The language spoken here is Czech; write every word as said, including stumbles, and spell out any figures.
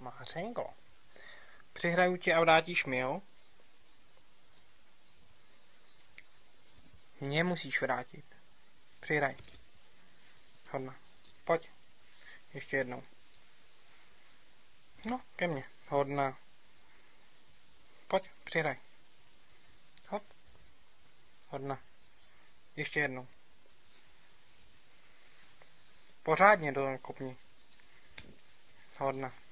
Mářenko. Přihraju ti a vrátíš mi, jo? Mně musíš vrátit. Přihraj. Hodna. Pojď. Ještě jednou. No, ke mně. Hodna. Pojď, přihraj. Hop. Hodna. Ještě jednou. Pořádně do kopni. Hodna.